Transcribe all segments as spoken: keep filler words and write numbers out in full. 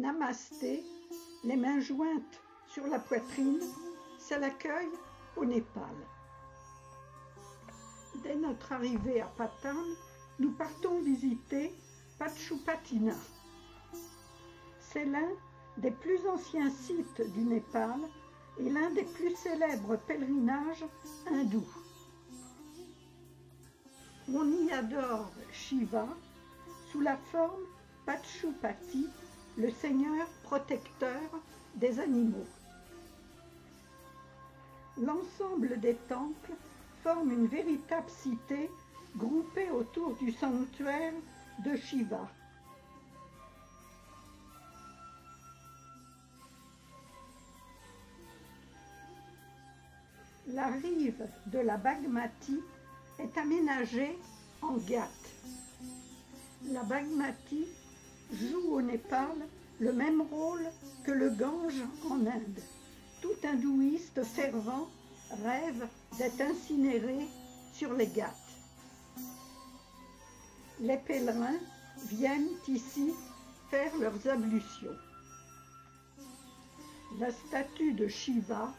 Namasté, les mains jointes sur la poitrine, c'est l'accueil au Népal. Dès notre arrivée à Patan, nous partons visiter Pachupatina. C'est l'un des plus anciens sites du Népal et l'un des plus célèbres pèlerinages hindous. On y adore Shiva sous la forme Pachupati, le seigneur protecteur des animaux. L'ensemble des temples forme une véritable cité groupée autour du sanctuaire de Shiva. La rive de la Bagmati est aménagée en ghat. La Bagmati joue au Népal le même rôle que le Gange en Inde. Tout hindouiste fervent rêve d'être incinéré sur les ghats. Les pèlerins viennent ici faire leurs ablutions. La statue de Shiva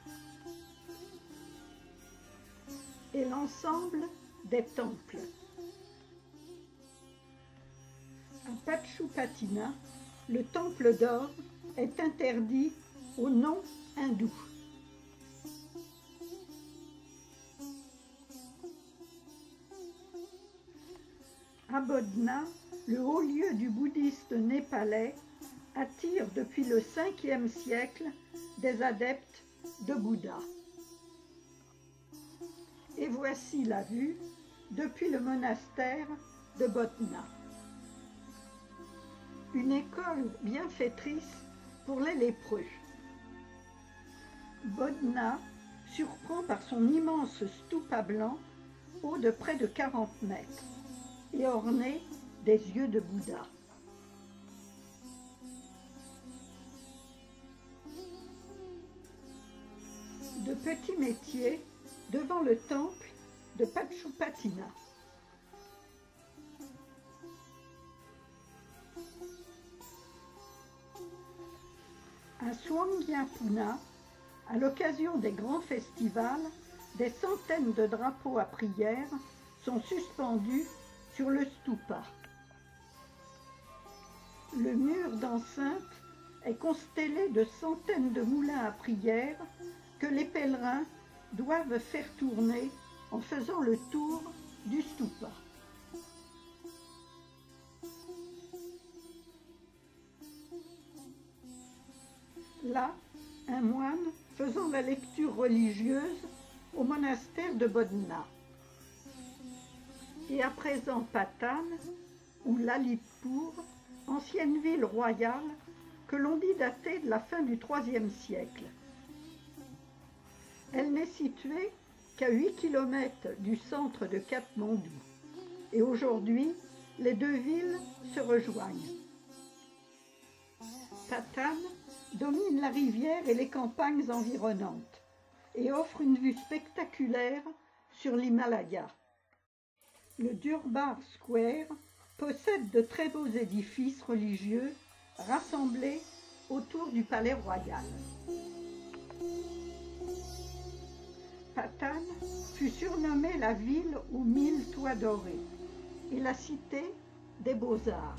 et l'ensemble des temples. À Pachupatina, le temple d'or est interdit aux non-hindous. À Bodhna, le haut lieu du bouddhisme népalais, attire depuis le cinquième siècle des adeptes de Bouddha. Et voici la vue depuis le monastère de Bodhna. Une école bienfaitrice pour les lépreux. Bodhna surprend par son immense stupa blanc, haut de près de quarante mètres, et orné des yeux de Bouddha. De petits métiers devant le temple de Pachupatina. À Swangyapuna, à l'occasion des grands festivals, des centaines de drapeaux à prière sont suspendus sur le stupa. Le mur d'enceinte est constellé de centaines de moulins à prière que les pèlerins doivent faire tourner en faisant le tour du stupa. Là, un moine faisant la lecture religieuse au monastère de Bodhna. Et à présent Patan, ou Lalitpur, ancienne ville royale que l'on dit datée de la fin du troisième siècle. Elle n'est située qu'à huit kilomètres du centre de Katmandou. Et aujourd'hui, les deux villes se rejoignent. Patan domine la rivière et les campagnes environnantes et offre une vue spectaculaire sur l'Himalaya. Le Durbar Square possède de très beaux édifices religieux rassemblés autour du palais royal. Patan fut surnommée la ville aux mille toits dorés et la cité des beaux-arts,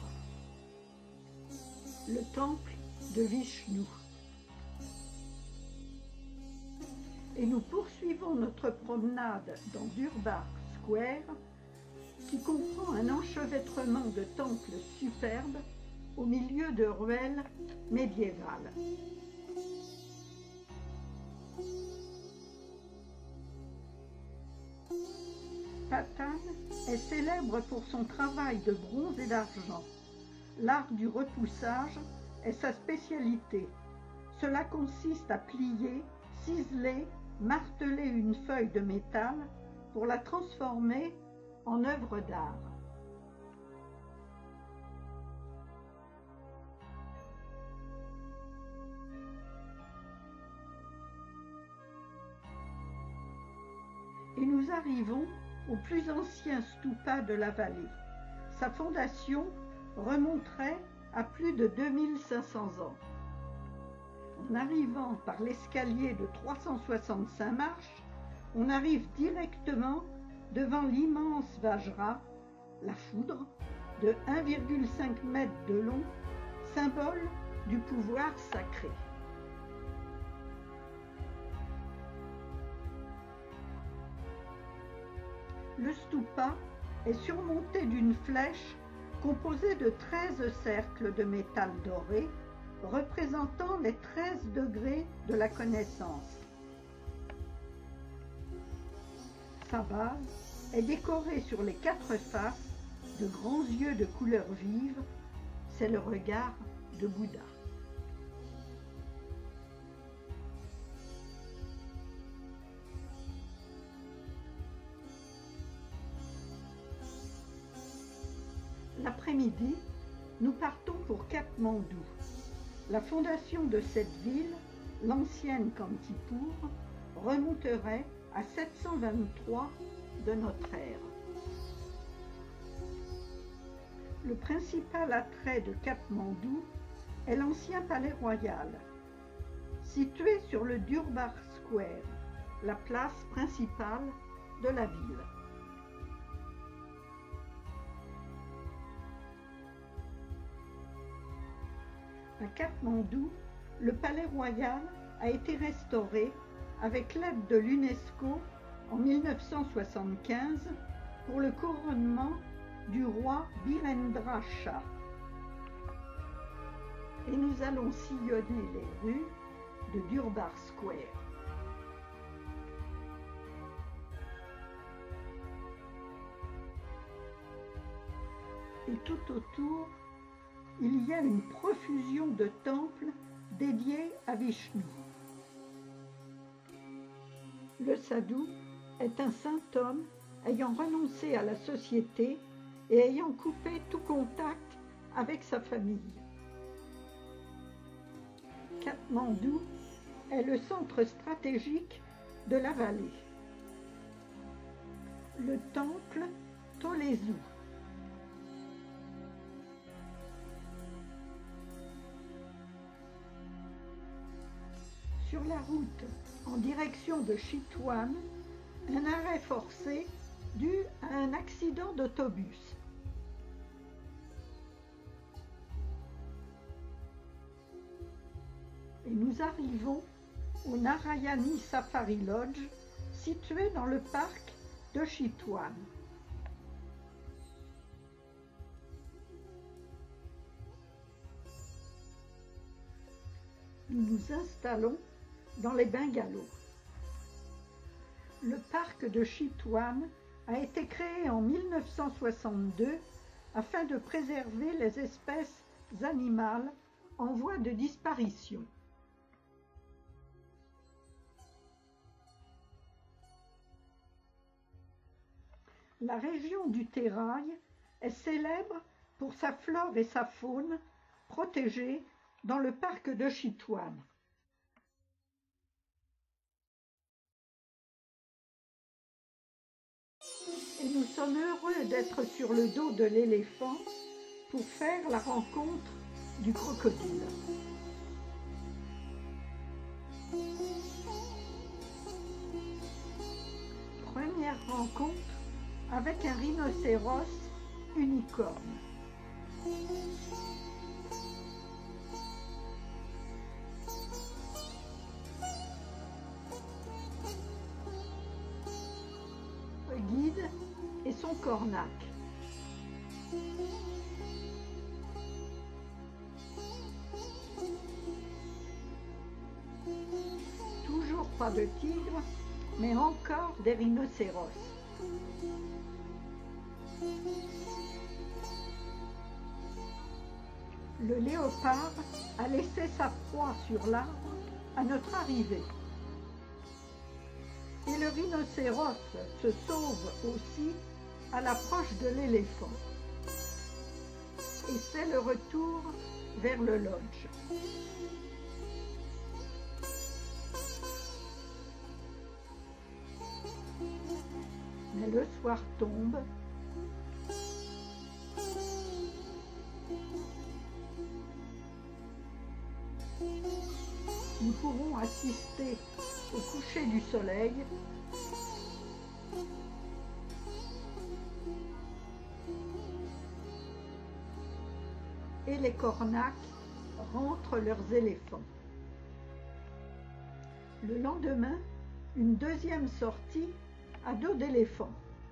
le temple de Vishnu. Et nous poursuivons notre promenade dans Durbar Square, qui comprend un enchevêtrement de temples superbes au milieu de ruelles médiévales. Patan est célèbre pour son travail de bronze et d'argent. L'art du repoussage est sa spécialité. Cela consiste à plier, ciseler, marteler une feuille de métal pour la transformer en œuvre d'art. Et nous arrivons au plus ancien stupa de la vallée. Sa fondation remonterait a plus de deux mille cinq cents ans. En arrivant par l'escalier de trois cent soixante-cinq marches, on arrive directement devant l'immense Vajra, la foudre, de un virgule cinq mètre de long, symbole du pouvoir sacré. Le stupa est surmonté d'une flèche composée de treize cercles de métal doré représentant les treize degrés de la connaissance. Sa base est décorée sur les quatre faces de grands yeux de couleur vive, c'est le regard de Bouddha. L'après-midi, nous partons pour Katmandou. La fondation de cette ville, l'ancienne Kantipur, remonterait à sept cent vingt-trois de notre ère. Le principal attrait de Katmandou est l'ancien palais royal, situé sur le Durbar Square, la place principale de la ville. À Katmandou, le palais royal a été restauré avec l'aide de l'UNESCO en mille neuf cent soixante-quinze pour le couronnement du roi Birendra Shah. Et nous allons sillonner les rues de Durbar Square. Et tout autour, il y a une profusion de temples dédiés à Vishnu. Le sadhu est un saint homme ayant renoncé à la société et ayant coupé tout contact avec sa famille. Katmandou est le centre stratégique de la vallée. Le temple Tolesu. Sur la route en direction de Chitwan, un arrêt forcé dû à un accident d'autobus. Et nous arrivons au Narayani Safari Lodge, situé dans le parc de Chitwan. Nous nous installons dans les bungalows. Le parc de Chitwan a été créé en mille neuf cent soixante-deux afin de préserver les espèces animales en voie de disparition. La région du Térail est célèbre pour sa flore et sa faune protégées dans le parc de Chitwan. Et nous sommes heureux d'être sur le dos de l'éléphant pour faire la rencontre du crocodile. Première rencontre avec un rhinocéros unicorne. Le guide et son cornac. Toujours pas de tigre, mais encore des rhinocéros. Le léopard a laissé sa proie sur l'arbre à notre arrivée. Et le rhinocéros se sauve aussi à l'approche de l'éléphant. Et c'est le retour vers le lodge. Mais le soir tombe. Nous pourrons assister au coucher du soleil et les cornacs rentrent leurs éléphants. Le lendemain, une deuxième sortie à dos d'éléphant.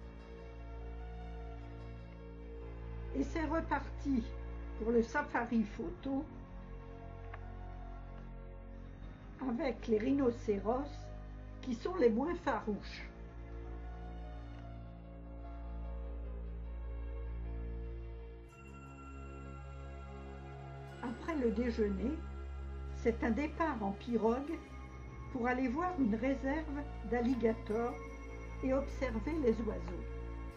Et c'est reparti pour le safari photo avec les rhinocéros qui sont les moins farouches. Après le déjeuner, c'est un départ en pirogue pour aller voir une réserve d'alligators et observer les oiseaux.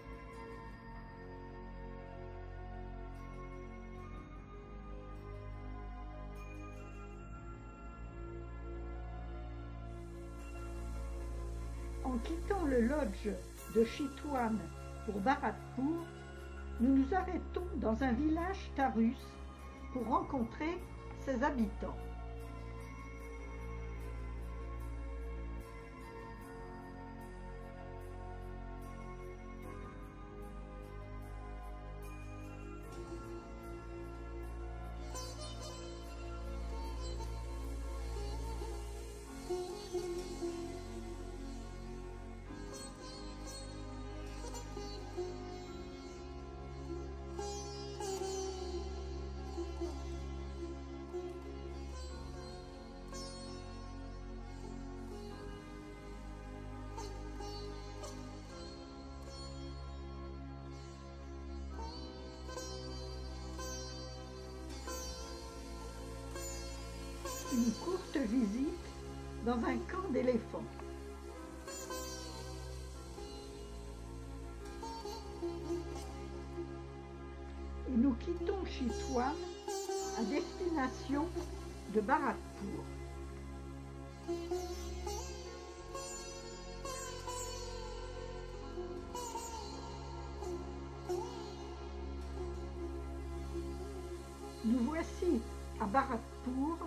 En quittant le lodge de Chitwan pour Bharatpur, nous nous arrêtons dans un village Tarus pour rencontrer ses habitants. Une courte visite dans un camp d'éléphants. Et nous quittons Chitwan à destination de Bharatpur. Nous voici à Bharatpur.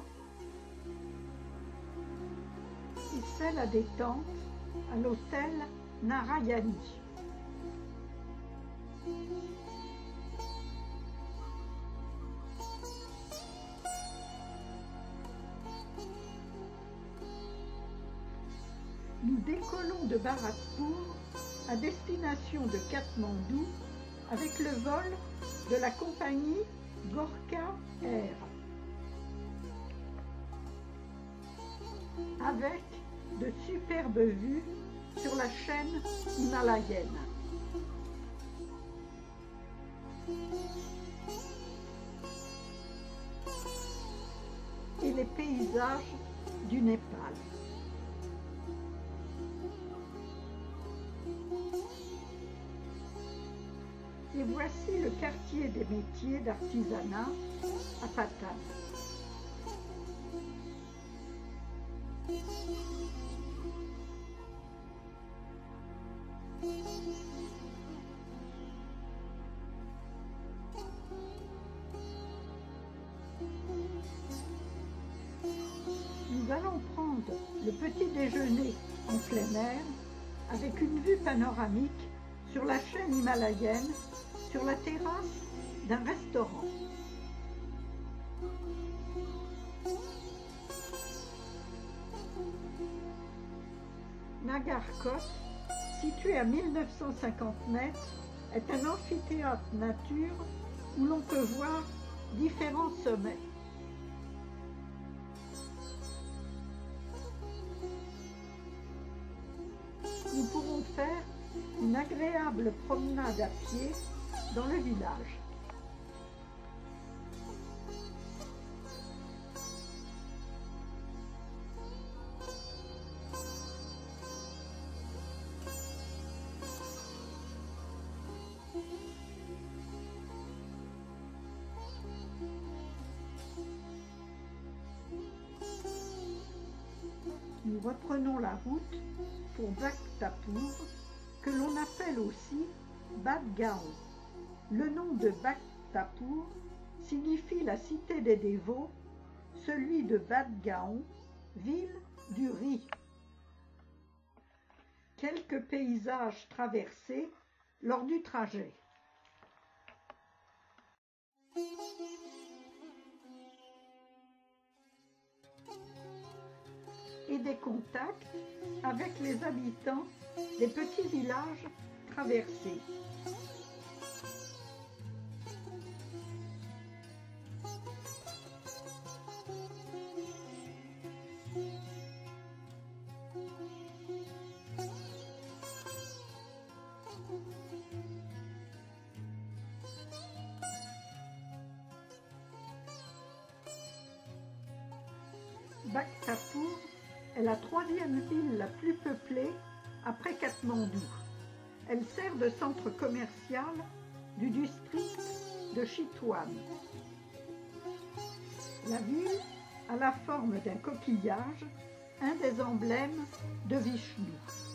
Et c'est la détente à l'hôtel Narayani. Nous décollons de Bharatpur à destination de Katmandou avec le vol de la compagnie Gorka Air, avec de superbes vues sur la chaîne himalayenne. Et les paysages du Népal. Et voici le quartier des métiers d'artisanat à Patan. Nous allons prendre le petit déjeuner en plein air avec une vue panoramique sur la chaîne himalayenne, sur la terrasse d'un restaurant. Nagarkot, situé à mille neuf cent cinquante mètres, est un amphithéâtre nature où l'on peut voir différents sommets. Nous pourrons faire une agréable promenade à pied dans le village. Nous reprenons la route pour Bhaktapur, que l'on appelle aussi Badgaon. Le nom de Bhaktapur signifie la cité des dévots celui de Bat Gaon, ville du riz. Quelques paysages traversés lors du trajet. Et des contacts avec les habitants des petits villages traversés. Bhaktapur est la troisième ville la plus peuplée après Katmandou. Elle sert de centre commercial du district de Chitwan. La ville a la forme d'un coquillage, un des emblèmes de Vishnu.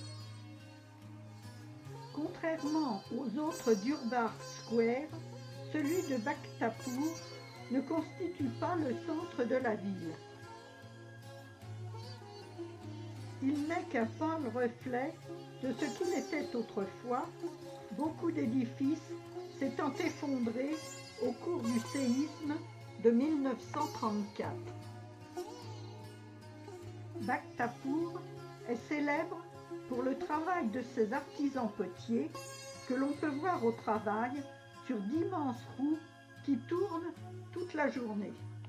Contrairement aux autres Durbar Square, celui de Bhaktapur ne constitue pas le centre de la ville. Il n'est qu'un pâle reflet de ce qu'il était autrefois, beaucoup d'édifices s'étant effondrés au cours du séisme de mille neuf cent trente-quatre. Bhaktapur est célèbre pour le travail de ses artisans potiers que l'on peut voir au travail sur d'immenses roues qui tournent toute la journée.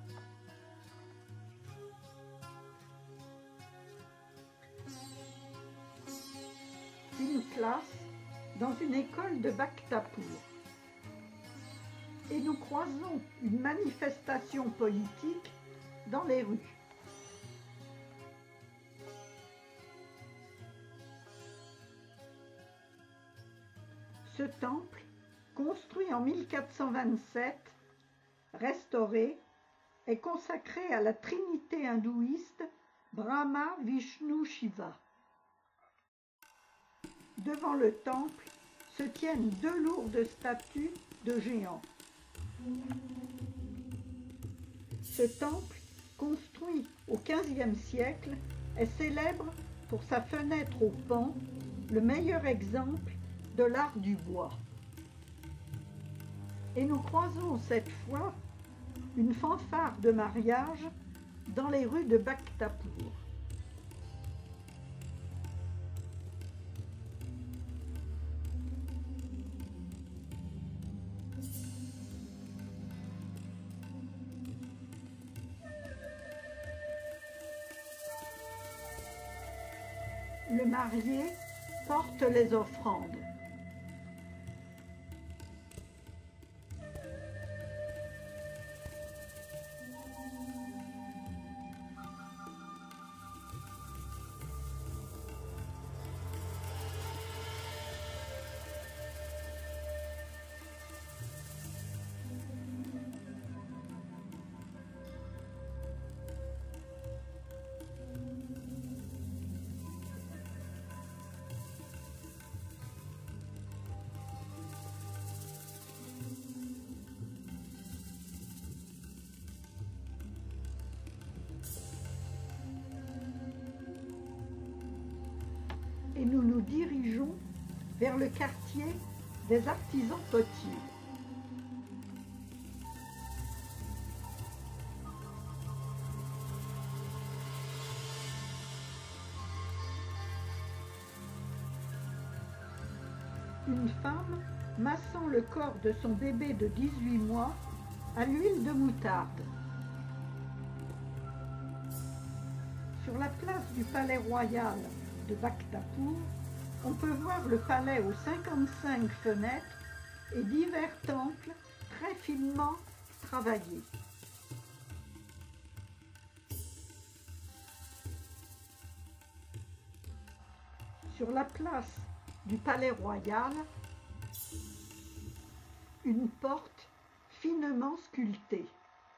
Une classe dans une école de Bhaktapur. Et nous croisons une manifestation politique dans les rues. Ce temple, construit en mille quatre cent vingt-sept, restauré, est consacré à la trinité hindouiste Brahma, Vishnu, Shiva. Devant le temple se tiennent deux lourdes statues de géants. Ce temple, construit au quinzième siècle, est célèbre pour sa fenêtre au pan, le meilleur exemple de l'art du bois. Et nous croisons cette fois une fanfare de mariage dans les rues de Bhaktapur. Le marié porte les offrandes. Et nous nous dirigeons vers le quartier des artisans potiers. Une femme massant le corps de son bébé de dix-huit mois à l'huile de moutarde. Sur la place du Palais Royal de Bhaktapur, on peut voir le palais aux cinquante-cinq fenêtres et divers temples très finement travaillés. Sur la place du Palais Royal, une porte finement sculptée.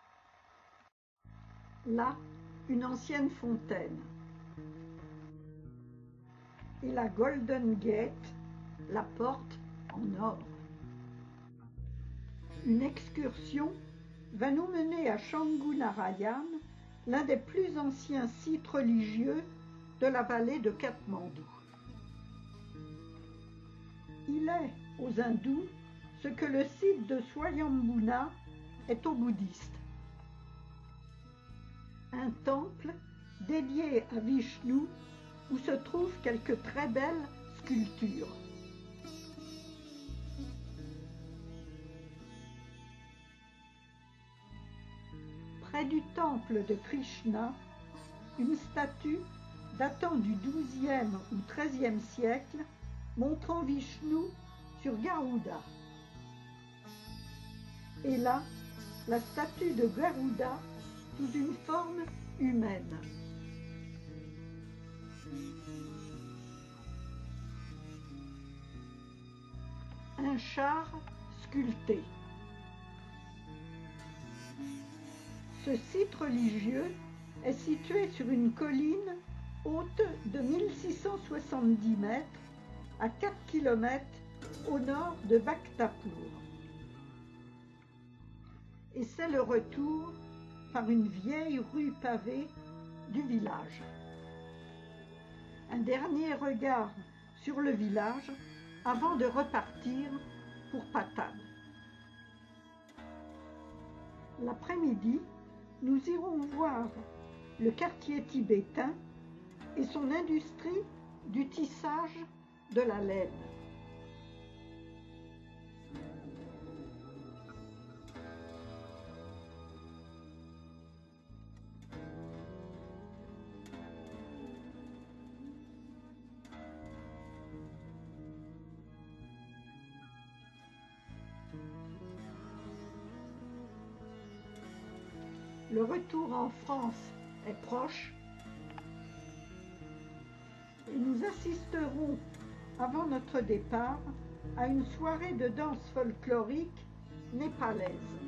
Là, une ancienne fontaine. Et la Golden Gate, la porte en or. Une excursion va nous mener à Shangunarayan, l'un des plus anciens sites religieux de la vallée de Katmandou. Il est aux hindous ce que le site de Swayambhuna est aux bouddhistes. Un temple dédié à Vishnu où se trouvent quelques très belles sculptures. Près du temple de Krishna, une statue datant du douzième ou treizième siècle montrant Vishnu sur Garuda. Et là, la statue de Garuda sous une forme humaine. Un char sculpté. Ce site religieux est situé sur une colline haute de mille six cent soixante-dix mètres à quatre kilomètres au nord de Bhaktapur. Et c'est le retour par une vieille rue pavée du village. Un dernier regard sur le village avant de repartir pour Patan. L'après-midi, nous irons voir le quartier tibétain et son industrie du tissage de la laine. Le retour en France est proche et nous assisterons avant notre départ à une soirée de danse folklorique népalaise.